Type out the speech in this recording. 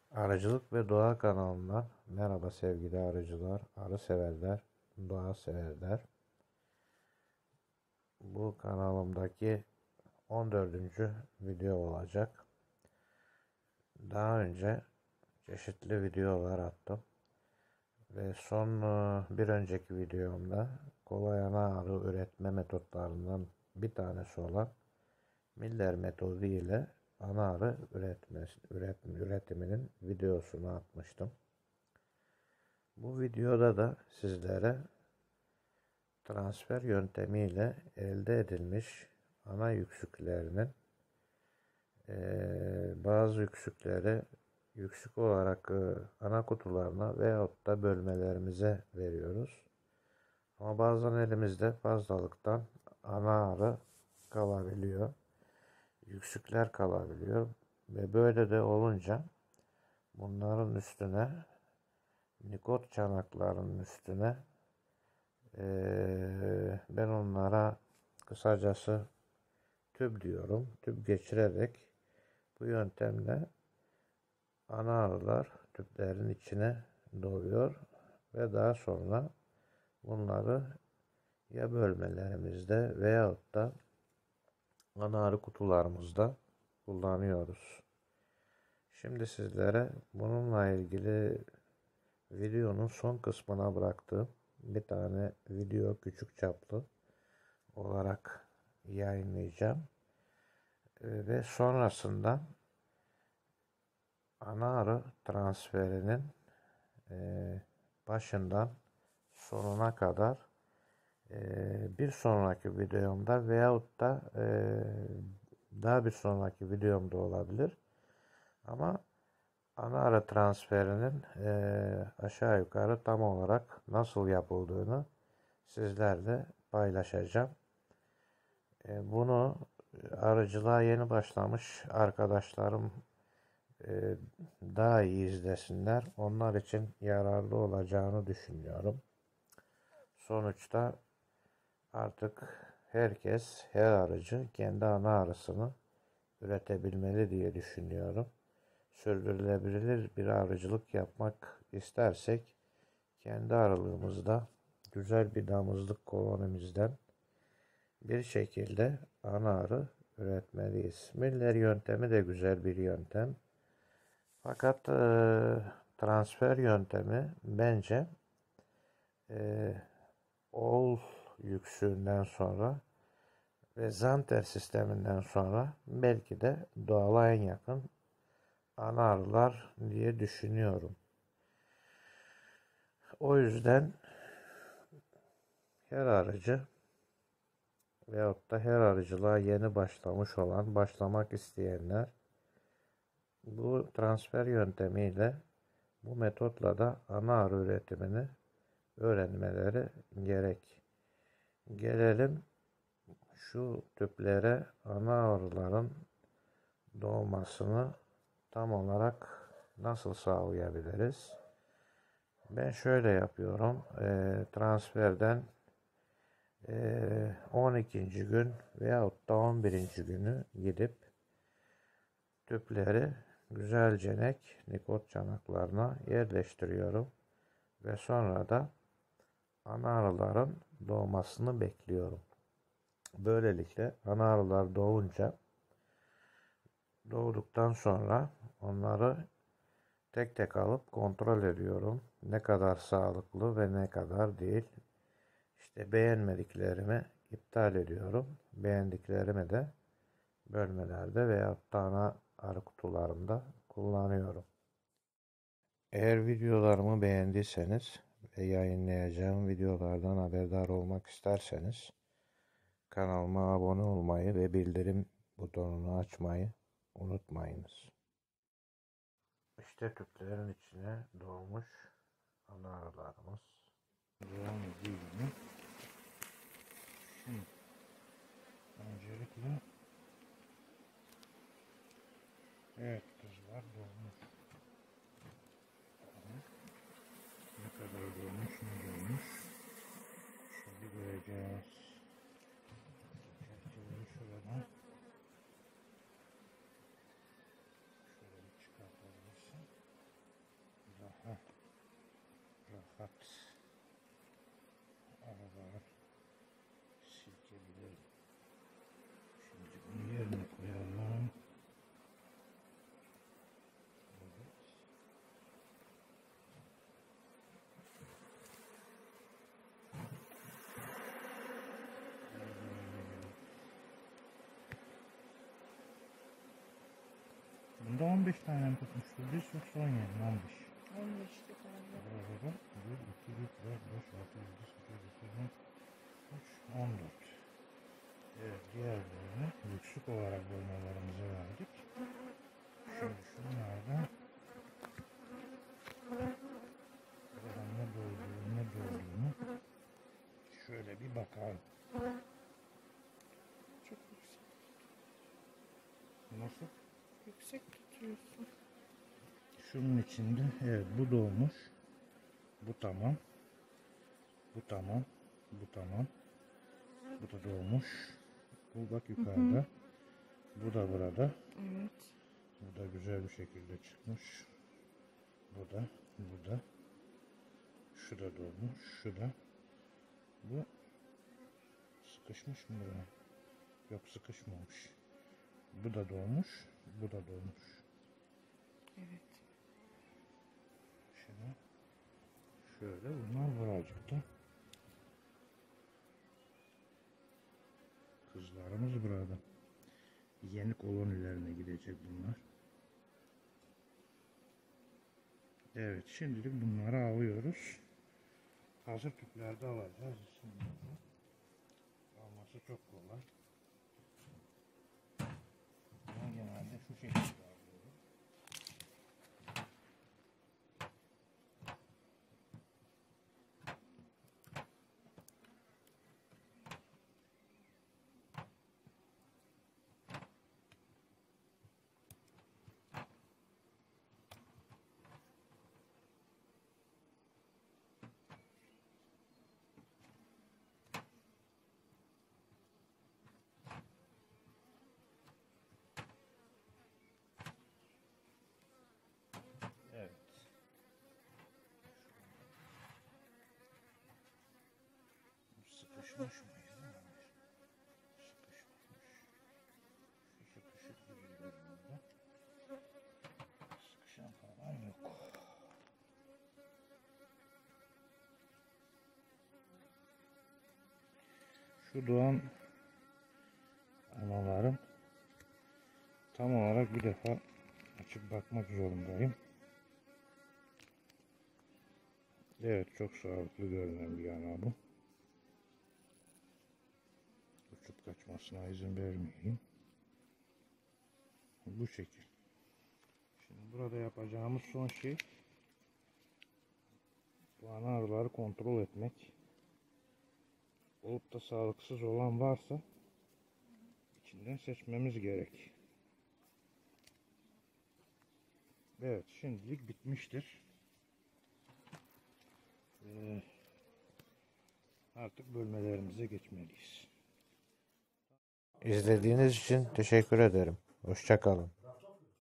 Arıcılık ve Doğa kanalından merhaba sevgili arıcılar, arı severler, doğa severler. Bu kanalımdaki 14. video olacak. Daha önce çeşitli videolar attım ve son bir önceki videomda kolay ana arı üretme metotlarından bir tanesi olan Miller metodu ile ana arı üretiminin videosunu atmıştım. Bu videoda da sizlere transfer yöntemiyle elde edilmiş ana yüksüklerinin bazı yüksükleri yüksük olarak ana kutularına veyahut da bölmelerimize veriyoruz. Ama bazen elimizde fazlalıktan ana arı kalabiliyor. Yüksükler kalabiliyor ve böyle de olunca bunların üstüne nikot çanaklarının üstüne ben onlara kısacası tüp diyorum. Tüp geçirerek bu yöntemle ana arılar tüplerin içine doluyor ve daha sonra bunları ya bölmelerimizde veyahut da ana arı kutularımızda kullanıyoruz. Şimdi sizlere bununla ilgili videonun son kısmına bıraktığım bir tane video küçük çaplı olarak yayınlayacağım. Ve sonrasında ana arı transferinin başından sonuna kadar bir sonraki videomda veyahut da daha bir sonraki videomda olabilir. Ama ana arı transferinin aşağı yukarı tam olarak nasıl yapıldığını sizlerle paylaşacağım. Bunu arıcılığa yeni başlamış arkadaşlarım daha iyi izlesinler. Onlar için yararlı olacağını düşünüyorum. Sonuçta artık herkes, her arıcı kendi ana arısını üretebilmeli diye düşünüyorum. Sürdürülebilir bir arıcılık yapmak istersek kendi aralığımızda güzel bir damızlık kolonimizden bir şekilde ana arı üretmeliyiz. Miller yöntemi de güzel bir yöntem. Fakat transfer yöntemi bence oğul yüksüğünden sonra ve zanter sisteminden sonra belki de doğala en yakın ana arılar diye düşünüyorum. O yüzden her arıcı veyahut da her arıcılığa yeni başlamak isteyenler bu transfer yöntemiyle bu metotla da ana arı üretimini öğrenmeleri gerek. Gelelim şu tüplere ana arıların doğmasını tam olarak nasıl sağlayabiliriz? Ben şöyle yapıyorum. Transferden 12. gün veyahut da 11. günü gidip tüpleri güzelce nikot çanaklarına yerleştiriyorum ve sonra da ana arıların doğmasını bekliyorum. Böylelikle ana arılar doğduktan sonra onları tek tek alıp kontrol ediyorum. Ne kadar sağlıklı ve ne kadar değil. İşte beğenmediklerimi iptal ediyorum. Beğendiklerimi de bölmelerde veya ana arı kutularımda kullanıyorum. Eğer videolarımı beğendiyseniz ve yayınlayacağım videolardan haberdar olmak isterseniz kanalıma abone olmayı ve bildirim butonunu açmayı unutmayınız. İşte tüplerin içine doğmuş ana arılarımız. Devam edeyim. Şimdi öncelikle evet kızlar doğmuş. Ne kadar doğmuş, ne doğmuş. Şimdi göreceğiz. Çerçeveyi şuradan şöyle bir çıkartabilirsin. Toplamda 15 tane mi tutmuştur? Biz yoksa 17 mi? 15. 15'ti galiba. Burada 1, 2, 3, 4, 5, 6, 7, 8, 9, 10, 13, 14. Evet, diğerlerini yüksek olarak bölmelerimize verdik. Şimdi şunlardan buradan ne dolduğunu şöyle bir bakalım. Çok yüksek. Nasıl? Yüksek tutuyorsun. Şunun içinde evet bu dolmuş. Bu tamam. Bu tamam. Bu tamam. Bu da dolmuş. Bu bak yukarıda. Bu da burada. Evet. Bu da güzel bir şekilde çıkmış. Bu da. Bu da. Şu da dolmuş. Şu da. Bu sıkışmış mı buraya? Yok, sıkışmamış. Bu da dolmuş. Bu da dolmuş. Evet. Şimdi şöyle bunlar buracıkta. Kızlarımız burada. Yeni kolonilerine gidecek bunlar. Evet, şimdilik bunları alıyoruz. Hazır tüplerde alacağız. Şimdi alması çok kolay. Ben genelde şu şekilde alıyorum. Evet. Sıkışmış mıydı? Sıkışmamış. Şu sıkışık gibi görünüyor. Sıkışan falan yok. Şu doğan analarım tam olarak bir defa açıp bakmak zorundayım. Evet, çok sağlıklı görünen bir ana bu. Uçup kaçmasına izin vermeyeyim. Bu şekil. Şimdi burada yapacağımız son şey bu ana arıları kontrol etmek. Olup da sağlıksız olan varsa içinden seçmemiz gerek. Evet, şimdilik bitmiştir. Artık bölmelerimize geçmeliyiz. İzlediğiniz için teşekkür ederim. Hoşça kalın.